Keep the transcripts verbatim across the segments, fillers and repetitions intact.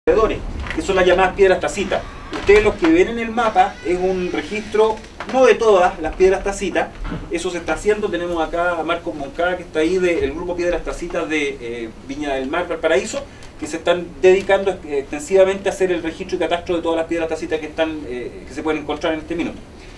que son las llamadas piedras tacitas. Ustedes los que ven en el mapa es un registro, no de todas las piedras tacitas, eso se está haciendo. Tenemos acá a Marcos Moncada, que está ahí del grupo Piedras Tacitas de eh, Viña del Mar, Valparaíso, que se están dedicando extensivamente a hacer el registro y catastro de todas las piedras tacitas que, están, eh, que se pueden encontrar en este minuto.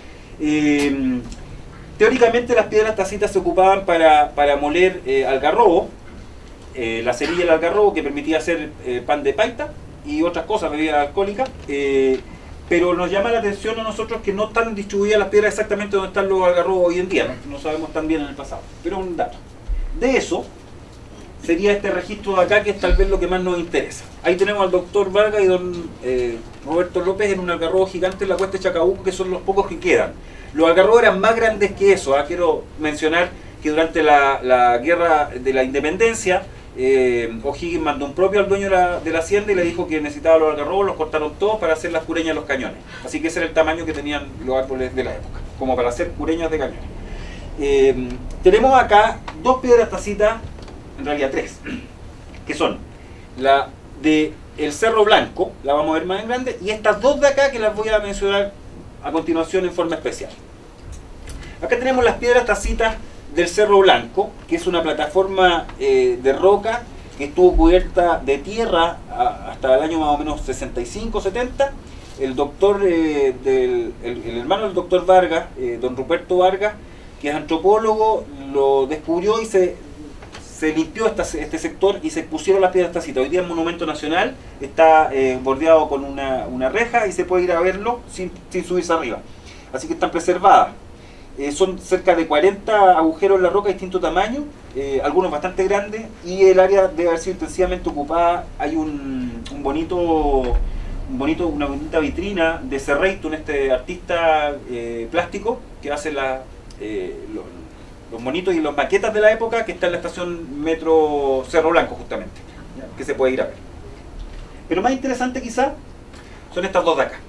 Eh, teóricamente las piedras tacitas se ocupaban para, para moler eh, algarrobo, eh, la semilla del algarrobo que permitía hacer eh, pan de paita y otras cosas, bebidas alcohólicas, eh, pero nos llama la atención a nosotros que no están distribuidas las piedras exactamente donde están los algarrobos hoy en día, no, no sabemos tan bien en el pasado, pero un dato. De eso sería este registro de acá, que es tal vez lo que más nos interesa. Ahí tenemos al doctor Vargas y don eh, Roberto López en un algarrobo gigante en la cuesta de Chacabuco, que son los pocos que quedan. Los algarrobos eran más grandes que eso, ¿eh? Quiero mencionar que durante la, la guerra de la independencia, Eh, O'Higgins mandó un propio al dueño de la, de la hacienda y le dijo que necesitaba los algarrobos, los cortaron todos para hacer las cureñas de los cañones. Así que ese era el tamaño que tenían los árboles de la época, como para hacer cureñas de cañones. Eh, tenemos acá dos piedras tacitas, en realidad tres, que son la de el Cerro Blanco, la vamos a ver más en grande, y estas dos de acá que las voy a mencionar a continuación en forma especial. Acá tenemos las piedras tacitas del Cerro Blanco, que es una plataforma eh, de roca que estuvo cubierta de tierra a, hasta el año más o menos sesenta y cinco, setenta. El doctor, eh, del, el, el hermano del doctor Vargas, eh, don Ruperto Vargas, que es antropólogo, lo descubrió y se, se limpió esta, este sector y se pusieron las piedras tacitas. Hoy día es monumento nacional, está eh, bordeado con una, una reja y se puede ir a verlo sin, sin subirse arriba. Así que están preservadas. Eh, son cerca de cuarenta agujeros en la roca de distinto tamaño, eh, algunos bastante grandes, y el área debe haber sido intensivamente ocupada. Hay un, un bonito, un bonito, una bonita vitrina de Serreyton, este artista eh, plástico que hace la, eh, los, los monitos y las maquetas de la época, que está en la estación Metro Cerro Blanco justamente, ¿ya? Que se puede ir a ver. Pero más interesante quizá son estas dos de acá.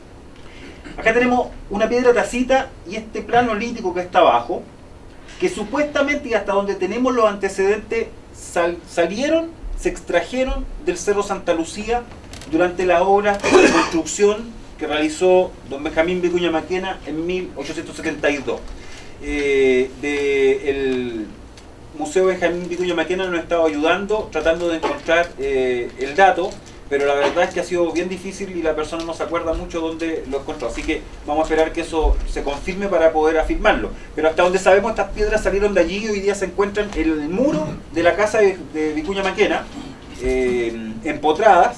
Acá tenemos una piedra tacita y este plano lítico que está abajo, que supuestamente, y hasta donde tenemos los antecedentes, sal, salieron, se extrajeron del Cerro Santa Lucía durante la obra de construcción que realizó don Benjamín Vicuña Maquena en mil ochocientos setenta y dos. Eh, de el Museo Benjamín Vicuña Maquena nos ha estado ayudando, tratando de encontrar eh, el dato, pero la verdad es que ha sido bien difícil y la persona no se acuerda mucho dónde lo encontró. Así que vamos a esperar que eso se confirme para poder afirmarlo. Pero hasta donde sabemos, estas piedras salieron de allí y hoy día se encuentran en el muro de la casa de, de Vicuña Maquena, eh, empotradas,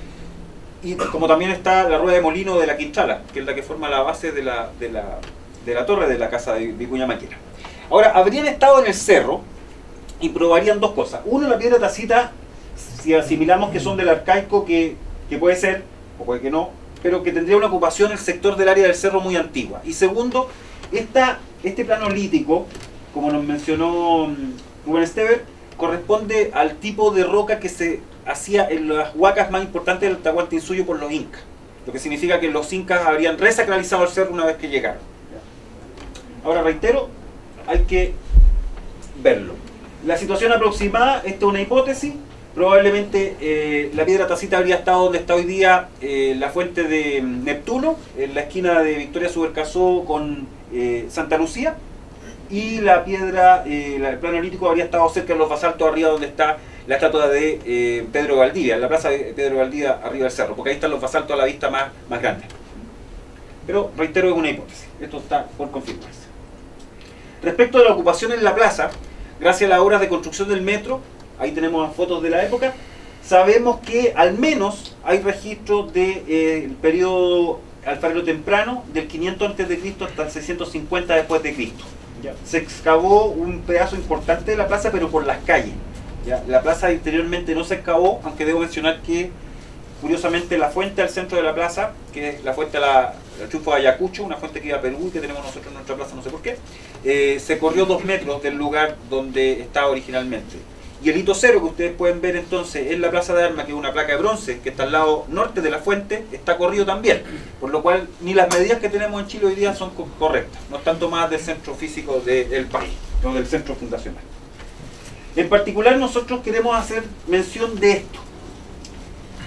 y como también está la rueda de molino de la Quintrala, que es la que forma la base de la, de la, de la torre de la casa de Vicuña Maquena. Ahora, habrían estado en el cerro y probarían dos cosas. Uno, la piedra tacita, si asimilamos que son del arcaico, que, que puede ser, o puede que no, pero que tendría una ocupación el sector del área del cerro muy antigua. Y segundo, esta, este plano lítico, como nos mencionó Rubén Estever, corresponde al tipo de roca que se hacía en las huacas más importantes del Tahuantinsuyo por los incas. Lo que significa que los incas habrían resacralizado el cerro una vez que llegaron. Ahora reitero, hay que verlo. La situación aproximada, esta es una hipótesis. Probablemente eh, la piedra tacita habría estado donde está hoy día eh, la fuente de Neptuno, en la esquina de Victoria Subercasó con eh, Santa Lucía, y la piedra, eh, el plano lítico habría estado cerca de los basaltos, arriba donde está la estatua de eh, Pedro Valdivia, en la plaza de Pedro Valdivia, arriba del cerro, porque ahí están los basaltos a la vista más, más grandes. Pero reitero, es una hipótesis, esto está por confirmarse. Respecto de la ocupación en la plaza, gracias a las obras de construcción del metro, ahí tenemos fotos de la época, sabemos que al menos hay registros del de, eh, periodo alfarero temprano, del quinientos antes de Cristo hasta el seiscientos cincuenta después de Cristo. ¿Ya? Se excavó un pedazo importante de la plaza, pero por las calles. ¿Ya? La plaza interiormente no se excavó, aunque debo mencionar que, curiosamente, la fuente al centro de la plaza, que es la fuente de la, la Chufo de Ayacucho, una fuente que iba a Perú y que tenemos nosotros en nuestra plaza, no sé por qué, eh, se corrió dos metros del lugar donde estaba originalmente. Y el hito cero que ustedes pueden ver entonces en la Plaza de Armas, que es una placa de bronce que está al lado norte de la fuente, está corrido también. Por lo cual ni las medidas que tenemos en Chile hoy día son correctas. No están tomadas del centro físico de, del país, o del centro fundacional. En particular nosotros queremos hacer mención de esto.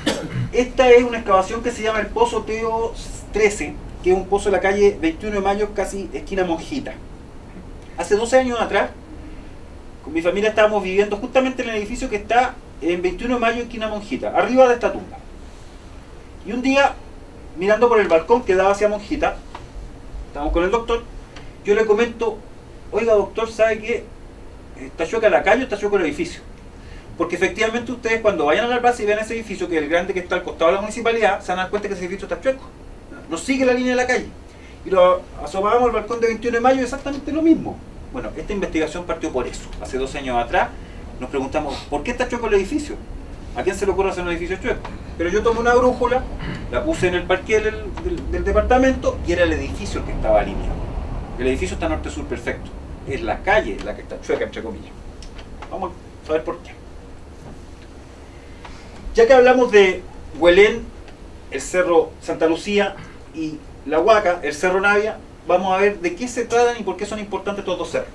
Esta es una excavación que se llama el Pozo Teo trece, que es un pozo de la calle veintiuno de mayo, casi esquina Monjita. Hace doce años atrás, con mi familia estábamos viviendo justamente en el edificio que está en veintiuno de mayo, esquina Monjita, arriba de esta tumba. Y un día, mirando por el balcón que daba hacia Monjita, estábamos con el doctor, yo le comento: oiga doctor, ¿sabe qué? ¿Está chueca la calle o está chueco el edificio? Porque efectivamente ustedes cuando vayan a la plaza y vean ese edificio, que es el grande que está al costado de la municipalidad, se van a dar cuenta que ese edificio está chueco. No sigue la línea de la calle. Y lo asomábamos al balcón de veintiuno de mayo, exactamente lo mismo. Bueno, esta investigación partió por eso. Hace doce años atrás nos preguntamos: ¿por qué está chueco el edificio? ¿A quién se le ocurre hacer un edificio chueco? Pero yo tomé una brújula, la puse en el parqué del, del, del departamento, y era el edificio el que estaba alineado. El edificio está norte-sur perfecto. Es la calle la que está chueca, entre comillas. Vamos a saber por qué. Ya que hablamos de Huelén, el Cerro Santa Lucía y la Huaca, el Cerro Navia, vamos a ver de qué se tratan y por qué son importantes estos dos cerros.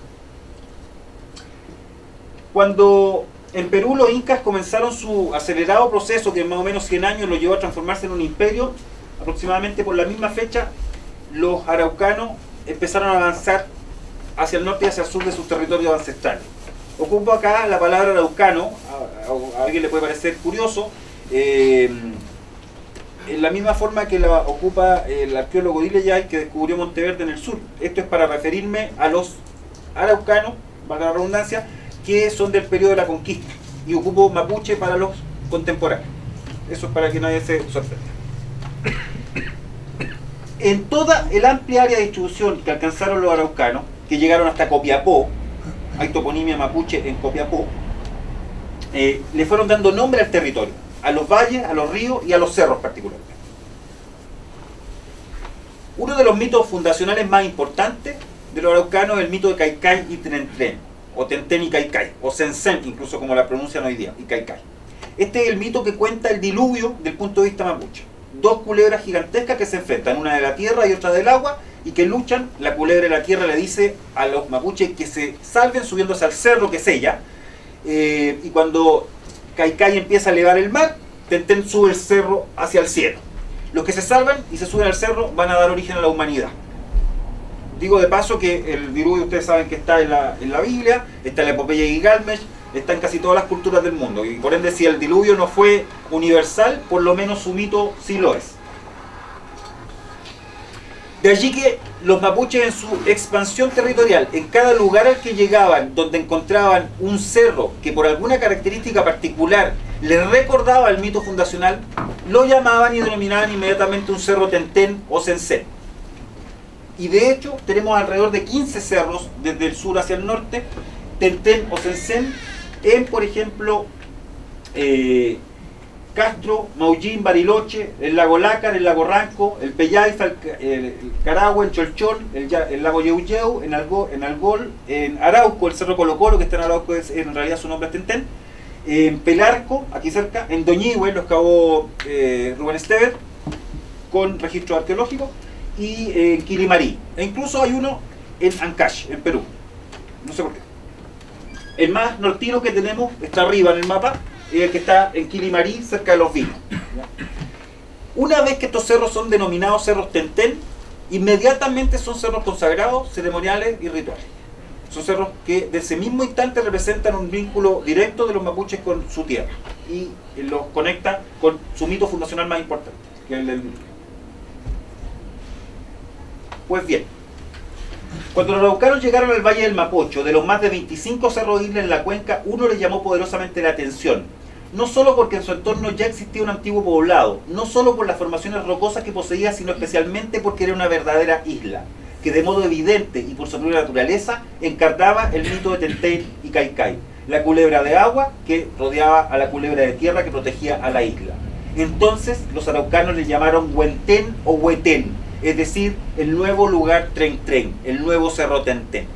Cuando en Perú los incas comenzaron su acelerado proceso, que en más o menos cien años lo llevó a transformarse en un imperio, aproximadamente por la misma fecha, los araucanos empezaron a avanzar hacia el norte y hacia el sur de sus territorios ancestrales. Ocupo acá la palabra araucano, a, a, a alguien le puede parecer curioso, eh, en la misma forma que la ocupa el arqueólogo Dileyay, que descubrió Monteverde en el sur. Esto es para referirme a los araucanos, valga la redundancia, que son del periodo de la conquista, y ocupo mapuche para los contemporáneos. Eso es para que nadie se sorprenda. En toda el amplia área de distribución que alcanzaron los araucanos, que llegaron hasta Copiapó, hay toponimia mapuche en Copiapó, eh, le fueron dando nombre al territorio, a los valles, a los ríos y a los cerros particularmente. Uno de los mitos fundacionales más importantes de los araucanos es el mito de Caicay y Tren, o Tenten y Caicay, o Sensen, incluso como la pronuncian hoy día, y Caicay. Este es el mito que cuenta el diluvio del punto de vista mapuche. Dos culebras gigantescas que se enfrentan, una de la tierra y otra del agua, y que luchan. La culebra de la tierra le dice a los mapuches que se salven subiéndose al cerro que es ella, eh, y cuando Caicay empieza a elevar el mar, Tenten sube el cerro hacia el cielo. Los que se salvan y se suben al cerro van a dar origen a la humanidad. Digo de paso que el diluvio ustedes saben que está en la, en la Biblia, está en la epopeya de Gilgamesh, está en casi todas las culturas del mundo, y por ende si el diluvio no fue universal, por lo menos su mito sí lo es. De allí que los mapuches en su expansión territorial, en cada lugar al que llegaban, donde encontraban un cerro que por alguna característica particular les recordaba el mito fundacional, lo llamaban y denominaban inmediatamente un cerro Tenten o Sensen. Y de hecho tenemos alrededor de quince cerros desde el sur hacia el norte, Tenten o Sensen, en por ejemplo eh, Castro, Maullín, Bariloche, el lago Lácar, el lago Ranco, el Peyaifa, el, el, el Carahue, en Cholchol, el, el lago Yeuyeu, en, Algo, en Algol, en Arauco, el cerro Colo Colo, que está en Arauco, es, en realidad su nombre es Tenten, en Pelarco, aquí cerca, en Doñihue, los cabo eh, Rubén Estever, con registro arqueológico, y en eh, Quilimarí, e incluso hay uno en Ancash, en Perú, no sé por qué. El más nortino que tenemos está arriba en el mapa, es el que está en Quilimarí, cerca de Los Vinos. Una vez que estos cerros son denominados cerros Tenten, inmediatamente son cerros consagrados, ceremoniales y rituales. Son cerros que de ese mismo instante representan un vínculo directo de los mapuches con su tierra y los conecta con su mito fundacional más importante, que es el del diluvio. Pues bien, cuando los araucanos llegaron al Valle del Mapocho, de los más de veinticinco cerros islas en la cuenca, uno les llamó poderosamente la atención. No solo porque en su entorno ya existía un antiguo poblado, no solo por las formaciones rocosas que poseía, sino especialmente porque era una verdadera isla, que de modo evidente y por su propia naturaleza encarnaba el mito de Tenten y Caicay, la culebra de agua que rodeaba a la culebra de tierra que protegía a la isla. Entonces los araucanos le llamaron Huentén o Huetén, es decir, el nuevo lugar Tren Tren, el nuevo cerro Tenten.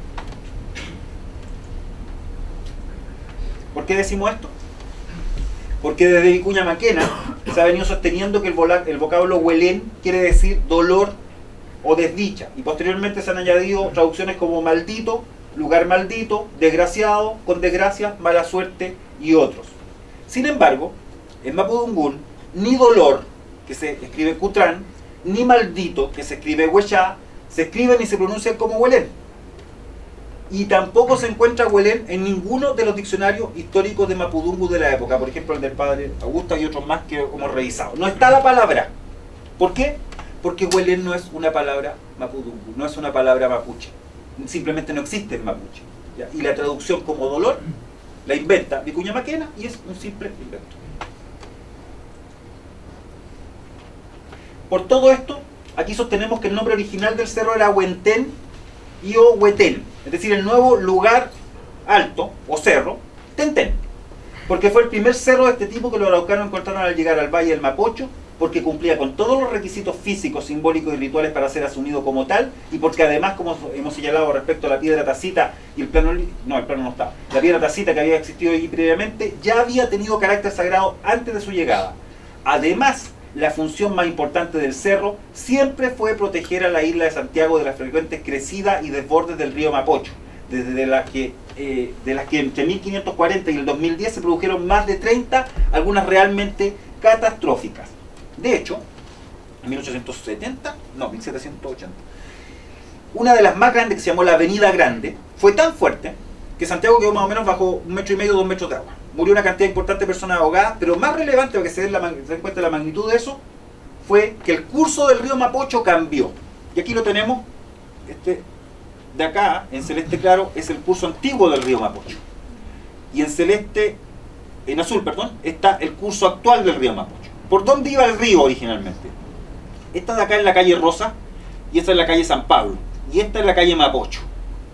¿Por qué decimos esto? Porque desde Vicuña Maquena se ha venido sosteniendo que el, el vocablo Huelén quiere decir dolor o desdicha, y posteriormente se han añadido traducciones como maldito, lugar maldito, desgraciado, con desgracia, mala suerte y otros. Sin embargo, en Mapudungún ni dolor, que se escribe Cutrán, ni maldito, que se escribe Huechá, se escriben y se pronuncian como Huelén. Y tampoco se encuentra Huelén en ninguno de los diccionarios históricos de Mapudungun de la época, por ejemplo el del padre Augusto y otros más que hemos revisado. No está la palabra. ¿Por qué? Porque Huelén no es una palabra Mapudungun, no es una palabra mapuche. Simplemente no existe en mapuche. ¿Ya? Y la traducción como dolor la inventa Vicuña Maquena y es un simple invento. Por todo esto, aquí sostenemos que el nombre original del cerro era Huentén y o Huetén, es decir, el nuevo lugar alto o cerro, Tentén, porque fue el primer cerro de este tipo que los araucanos encontraron al llegar al Valle del Mapocho, porque cumplía con todos los requisitos físicos, simbólicos y rituales para ser asumido como tal, y porque además, como hemos señalado respecto a la piedra tacita y el plano, no, el plano no estaba, la piedra tacita que había existido allí previamente, ya había tenido carácter sagrado antes de su llegada. Además, la función más importante del cerro siempre fue proteger a la isla de Santiago de las frecuentes crecidas y desbordes del río Mapocho, desde las que, eh, de las que entre mil quinientos cuarenta y el dos mil diez se produjeron más de treinta, algunas realmente catastróficas. De hecho, en mil ochocientos setenta, no, mil setecientos ochenta, una de las más grandes, que se llamó la Avenida Grande, fue tan fuerte que Santiago quedó más o menos bajo un metro y medio, dos metros de agua. Murió una cantidad importante de personas ahogadas, pero más relevante para que se den, la, se den cuenta de la magnitud de eso, fue que el curso del río Mapocho cambió. Y aquí lo tenemos, este de acá, en celeste claro, es el curso antiguo del río Mapocho. Y en celeste, en azul, perdón, está el curso actual del río Mapocho. ¿Por dónde iba el río originalmente? Esta de acá es la calle Rosa, y esta es la calle San Pablo, y esta es la calle Mapocho.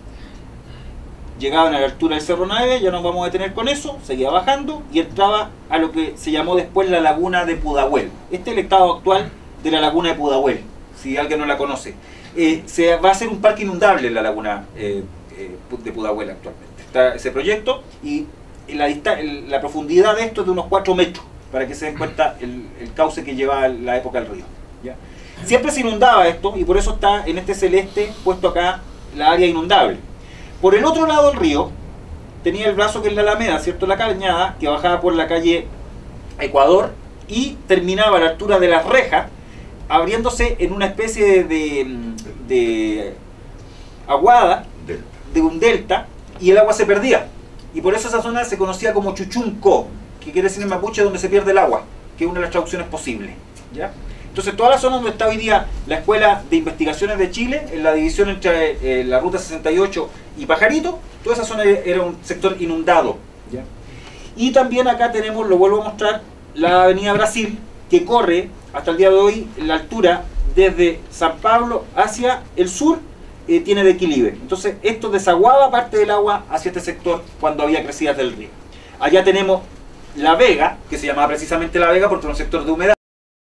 Llegaban a la altura del Cerro Nave, ya nos vamos a detener con eso, seguía bajando y entraba a lo que se llamó después la laguna de Pudahuel. Este es el estado actual de la laguna de Pudahuel, si alguien no la conoce. Eh, se va a hacer un parque inundable en la laguna eh, eh, de Pudahuel actualmente. Está ese proyecto y la, la profundidad de esto es de unos cuatro metros, para que se den cuenta el, el cauce que lleva la época del río. ¿Ya? Siempre se inundaba esto y por eso está en este celeste puesto acá la área inundable. Por el otro lado del río tenía el brazo que es la Alameda, ¿cierto? La cañada que bajaba por la calle Ecuador y terminaba a la altura de las rejas, abriéndose en una especie de, de, de aguada, de un delta, y el agua se perdía. Y por eso esa zona se conocía como Chuchunco, que quiere decir en mapuche donde se pierde el agua, que es una de las traducciones posibles. ¿Ya? Entonces toda la zona donde está hoy día la Escuela de Investigaciones de Chile, en la división entre eh, la Ruta sesenta y ocho y Pajarito, toda esa zona era un sector inundado. ¿Ya? Y también acá tenemos, lo vuelvo a mostrar, la Avenida Brasil, que corre hasta el día de hoy la altura desde San Pablo hacia el sur, eh, tiene declive. Entonces esto desaguaba parte del agua hacia este sector cuando había crecidas del río. Allá tenemos La Vega, que se llamaba precisamente La Vega porque era un sector de humedad.